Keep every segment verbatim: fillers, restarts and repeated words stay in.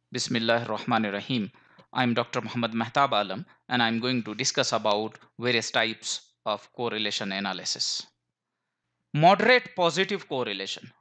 Bismillah ar-Rahman ar-Rahim. I'm Doctor Muhammad Mehtab Alam and I'm going to discuss about various types of correlation analysis. Moderate positive correlation.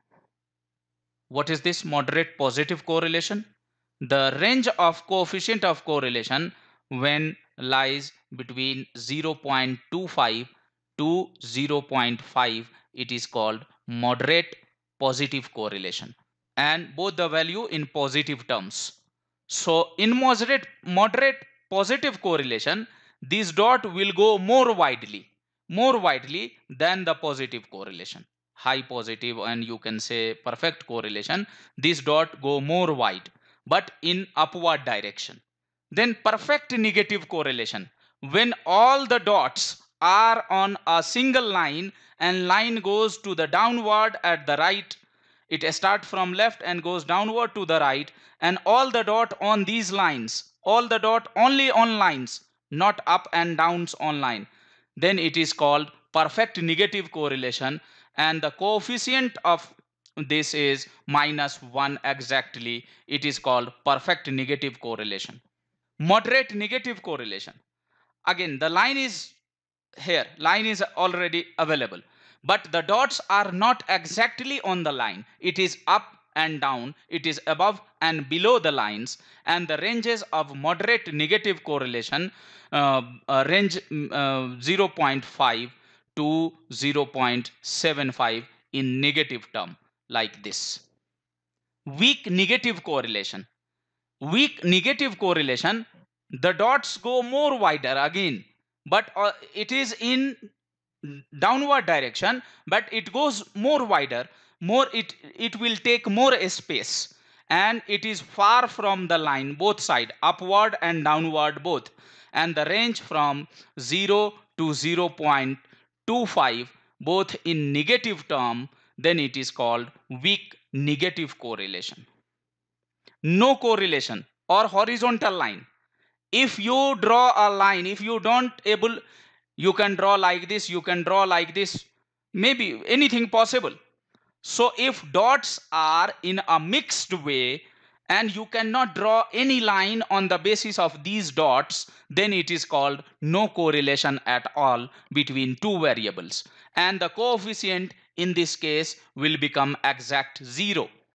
What is this moderate positive correlation? The range of coefficient of correlation when lies between zero point two five to zero point five, it is called moderate positive correlation, and both the value in positive terms. So in moderate moderate positive correlation, this dot will go more widely, more widely than the positive correlation. High positive and you can say perfect correlation, this dot go more wide, but in upward direction. Then perfect negative correlation, when all the dots are on a single line and line goes to the downward at the right, it starts from left and goes downward to the right, and all the dot on these lines, all the dot only on lines, not up and downs on line, then it is called perfect negative correlation, and the coefficient of this is minus one exactly. It is called perfect negative correlation. Moderate negative correlation, again the line is here, line is already available, but the dots are not exactly on the line, it is up and down, it is above and below the lines, and the ranges of moderate negative correlation uh, uh, range mm, uh, zero point five to zero point seven five in negative term, like this. Weak negative correlation, weak negative correlation, the dots go more wider again, but uh, it is in downward direction, but it goes more wider, more it it will take more space, and it is far from the line, both side, upward and downward both, and the range from zero to zero point two five, both in negative term, then it is called weak negative correlation. No correlation or horizontal line, if you draw a line, if you don't able, you can draw like this, you can draw like this, maybe anything possible. So if dots are in a mixed way and you cannot draw any line on the basis of these dots, then it is called no correlation at all between two variables, and the coefficient in this case will become exact zero.